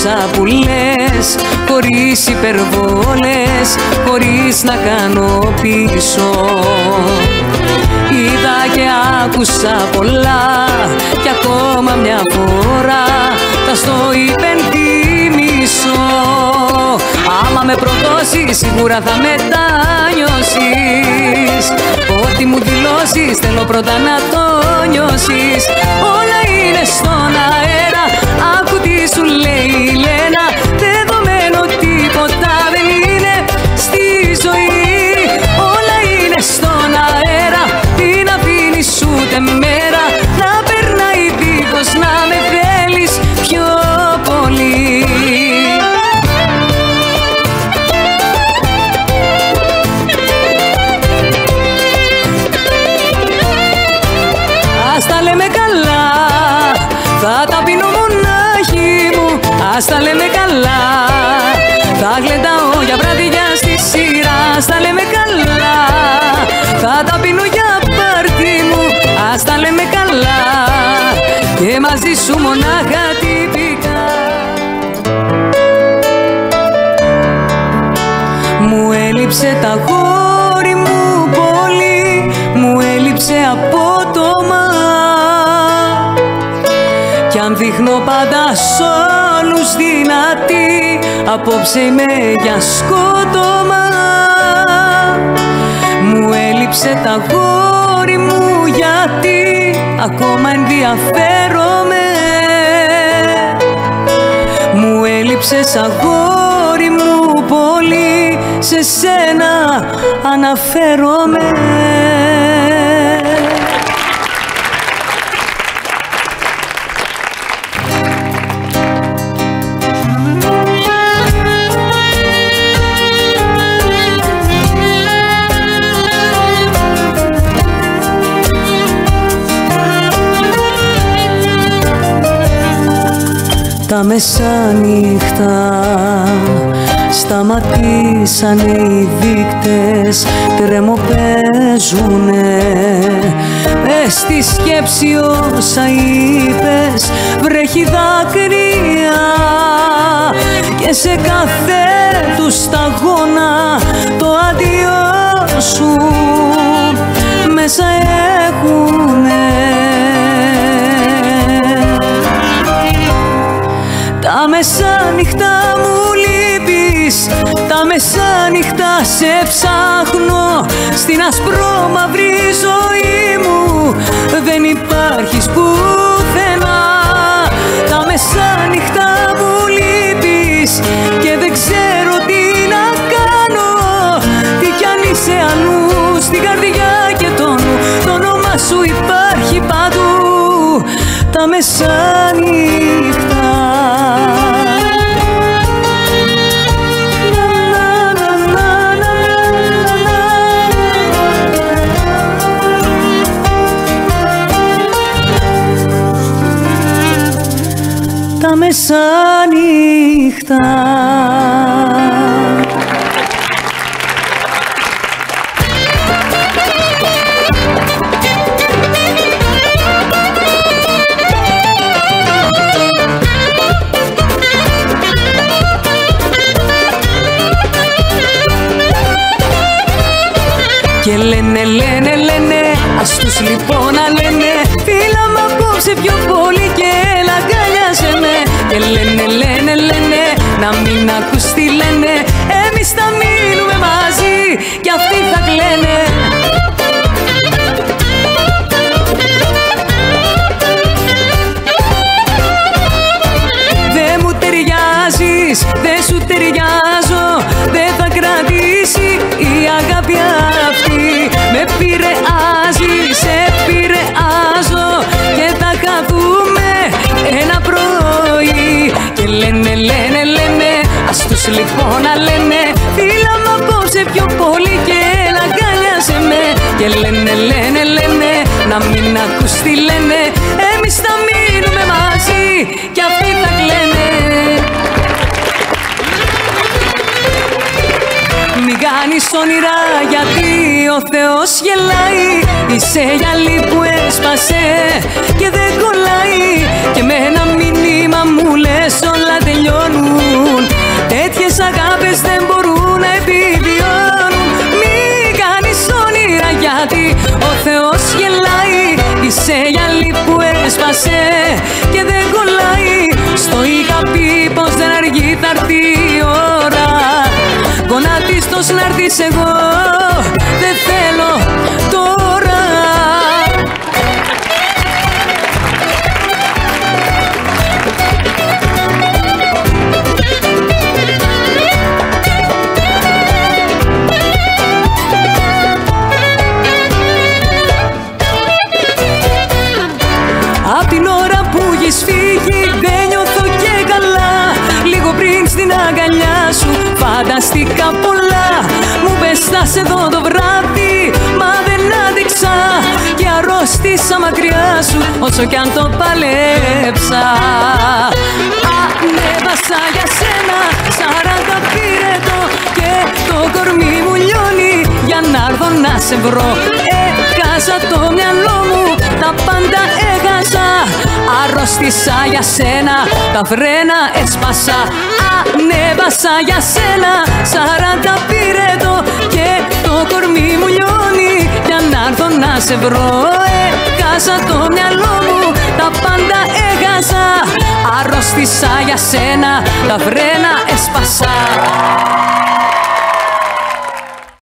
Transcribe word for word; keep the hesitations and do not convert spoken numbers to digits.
άκουσα που λες, χωρίς υπερβόλες, χωρίς να κάνω πίσω. Είδα και άκουσα πολλά κι ακόμα μια φορά θα στο υπενθυμίσω. Άμα με προδώσεις σίγουρα θα μετάνιωσεις. Ό,τι μου δηλώσεις θέλω πρώτα να το νιώσεις. Όλα είναι στον αέρα, άκου τι σου λέει η Λένα. Δεδομένο τίποτα δεν είναι στη ζωή. Όλα είναι στον αέρα, την αφήνεις ούτε μέρα να περνάει δίχως να με θέλεις πιο πολύ. Ας τα λέμε καλά, θα τα πίνω μονάχη μου. Ας τα λέμε καλά, θα γλεντάω για βράδια στη σειρά. Ας τα λέμε καλά, θα τα πίνω για πάρτι μου. Ας τα λέμε καλά και μαζί σου μονάχα τυπικά. Μου έλειψε τα γόρι μου πολύ, μου έλειψε απότομα. Κι αν δείχνω πάντα σ' όλους δυνατή, απόψε είμαι για σκότωμα. Μου έλειψε τα γόρι μου γιατί ακόμα ενδιαφέρομαι. Μου έλειψες αγόρι μου πολύ, σε σένα αναφέρομαι. Τα μεσάνυχτα σταματήσανε οι δείκτες, τρεμοπαίζουνε μες στη σκέψη όσα είπες. Βρέχει δάκρυα και σε κάθε του σταγόνα το αντιό σου μέσα έχουνε. Τα μεσάνυχτα μου λείπεις, τα μεσάνυχτα σε ψάχνω. Στην ασπρόμαυρη ζωή μου δεν υπάρχεις πουθενά. Τα μεσάνυχτα μου λείπεις και δεν ξέρω τι να κάνω. Τι κι αν είσαι αλλού στην καρδιά και το νου, το όνομα σου υπάρχει παντού. Τα μεσάνυχτα τα μεσάνυχτα. Και λένε, λένε, λένε, ας τους λοιπόν να λένε, φίλα μ' απόψε πιο πολύ και έλα αγκαλιάσαι με. Και λένε, λένε, λένε, να μην ακούς τι λένε, εμείς θα μείνουμε μαζί κι αυτοί θα κλαίνε. Δε μου ταιριάζεις, δε σου ταιριάζω, δε θα κρατήσει η αγάπη αυτή. Με επηρεάζει, σε επηρεάζω και θα χαθούμε ένα πρωί. Και λένε, λένε, λένε, ας τους λοιπόν να λένε, φίλα μ' απόψε πιο πολύ και έλα αγκαλιάσαι με. Και λένε, λένε, λένε, να μην ακούς τι λένε, εμείς θα μείνουμε μαζί κι αυτοί θα κλαίνε. Μη κάνεις κάνεις όνειρα γιατί ο Θεός γελάει. Είσαι γυαλί που έσπασε και δεν κολλάει. Και με ένα μήνυμα μου λες όλα τελειώνουν. Τέτοιες αγάπες δεν μπορούν να επιβιώνουν. Μη κάνεις όνειρα γιατί ο Θεός γελάει. Είσαι γυαλί που έσπασε και δεν κολλάει. Στο είχα πει πως δεν αργεί, θα έρθει η ώρα. Γονατίστος να έρθεις, εγώ δεν θέλω τώρα. Απ' την ώρα που έχεις φύγει δεν νιώθω και καλά. Λίγο πριν στην αγκαλιά σου φανταστικά πολλά. Μου πες θα σε δω το βράδυ, μα δεν άντεξα. Και αρρώστησα μακριά σου όσο κι αν το παλέψα. Ανέβασα για σένα σαράντα πύρετο και το κορμί μου λιώνει για να έρθω να σε βρω. Έχασα το μυαλό μου, τα πάντα έχασα. Αρρώστησα για σένα, τα φρένα έσπασα. Ανέβασα για σένα σαράντα πύρετο και το κορμί μου λιώνει για να έρθω να σε βρω. Έχασα το μυαλό μου, τα πάντα έχασα. Αρρώστησα για σένα, τα φρένα έσπασα.